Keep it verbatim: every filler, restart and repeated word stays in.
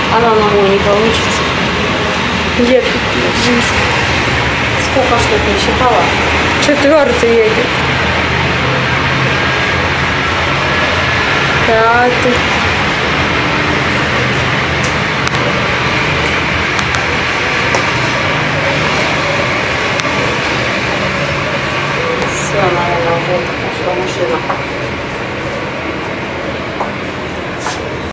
Она на мой не получится. Едет, вижу. Сколько штук не считала? Четвертый едет. Пятый.